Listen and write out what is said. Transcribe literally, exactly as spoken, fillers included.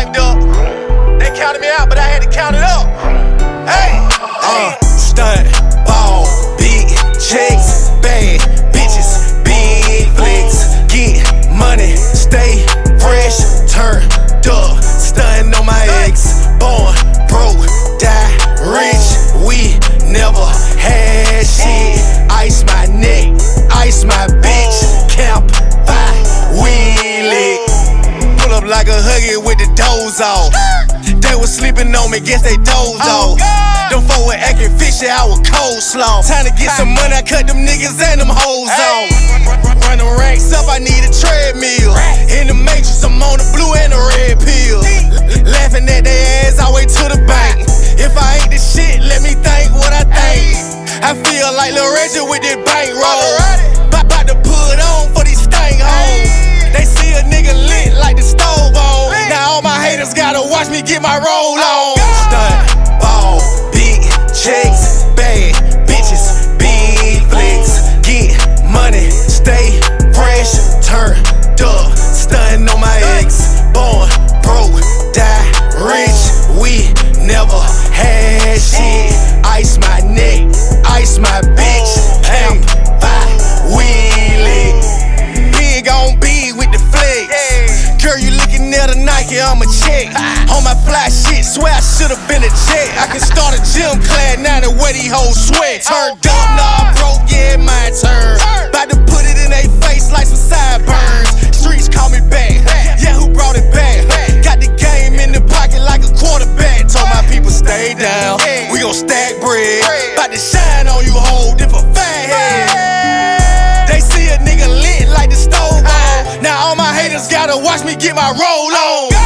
livened up. They counted me out, but I had to count it up. Hey, uh, stunt, ball, big checks, bad bitches, big flicks, get money, stay fresh, turn up, stunting on my ex, born broke, die rich, we never had shit. Ice my neck, ice my bitch, camp by wheelie. Pull up like a huggy with the doors off. They was sleeping on me, guess they dozed off. Them four were acting fishy, I was coleslaw. Time to get some money, I cut them niggas and them hoes off. Run them racks up, I need a treadmill. In the matrix, I'm on the blue and the red pill. Laughing at their ass, I wait to the bank. If I ain't the shit, let me think what I think. I feel like Lil Reggie with this bankroll. Bout to put on for these stank hoes. They see a nigga lit like the stove on. Now all my haters gotta watch me get my roll on. Stunt, ball, big checks, bad bitches, big flicks, get money, stay fresh, turn up, stunting on my ex, born broke, die rich, we never had shit. Ice my neck, ice my bitch, camp by wheelie. Big on big with the flex. Girl, you looking at a Nike, I'm a check. On my fly shit, swear I should've been a jet. I can start a gym class now the way these hoes sweat. Turned up, nah, broke, yeah, my turn. About to put it in they face like some sideburns. Streets call me back, yeah, who brought it back? Got the game in the pocket like a quarterback. Told my people stay down, we gon' stack bread. About to shine on you, hold if a fat head. They see a nigga lit like the stove on. Now all my haters gotta watch me get my roll on.